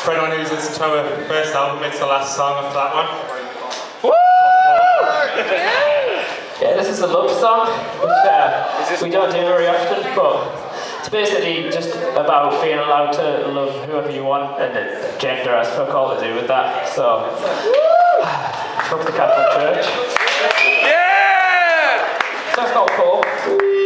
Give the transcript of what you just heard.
For anyone who's listened to our first album, it's the last song of that one. Woo! Yeah, this is a love song, which we don't do very often, but it's basically just about being allowed to love whoever you want, and gender has fuck all to do with that. So, fuck the Catholic Church. Yeah! So it's called Paul.